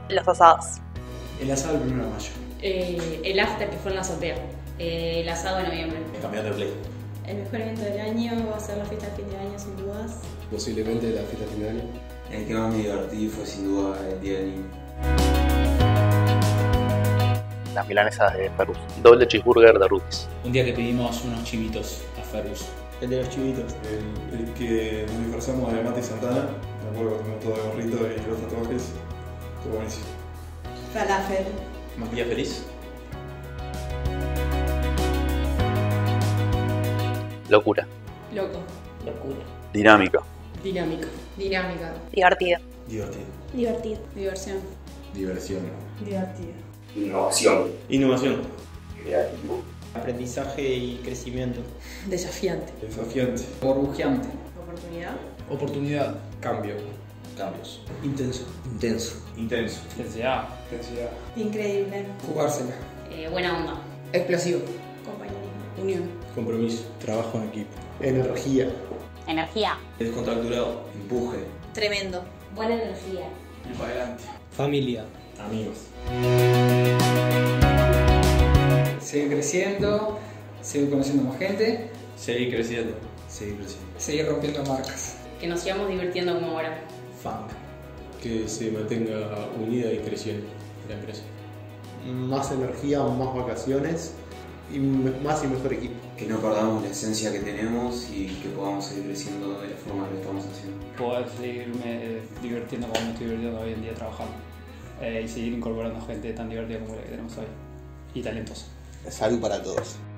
Los asados. El asado el 1 de mayo. El after que fue en la azotea. El asado de noviembre. El campeonato de play. El mejor evento del año va a ser la fiesta de fin de año, sin dudas. Posiblemente la fiesta de fin de año. El que más me divertí fue sin duda el Día del Niño. Las milanesas de Ferrus. Doble cheeseburger de Rutis. Un día que pedimos unos chivitos a Ferrus. El de los chivitos. El que nos disfrazamos de Mati Santana. Me acuerdo que tenemos todo de gorrito y los tatuajes. Estuvo buenísimo. Falafel. Maquilla feliz. Locura. Loco. Locura. Dinámico. Dinámico. Dinámica. Divertido. Divertido. Divertido. Diversión. Diversión. Divertido. Innovación. Innovación. Creativo. Aprendizaje y crecimiento. Desafiante. Desafiante. Burbujeante. Oportunidad. Oportunidad. Cambio. Cambios. Intenso. Intenso. Intenso. Intensidad. Intensidad. Increíble. Jugársela. Buena onda. Explosivo. Compañerismo. Unión. Compromiso. Trabajo en equipo. Energía. Energía. Descontracturado. Empuje. Tremendo. Buena energía. Y para adelante. Familia. Amigos. Seguir creciendo. Seguir conociendo más gente. Seguir creciendo. Seguir creciendo. Seguir rompiendo marcas. Que nos sigamos divirtiendo como ahora. Funk. Que se mantenga unida y creciendo la empresa. Más energía, más vacaciones y más y mejor equipo. Que no perdamos la esencia que tenemos y que podamos seguir creciendo de la forma que lo estamos haciendo. Poder seguirme divirtiendo como me estoy divirtiendo hoy en día trabajando. Y seguir incorporando gente tan divertida como la que tenemos hoy. Y talentosa. Salud para todos.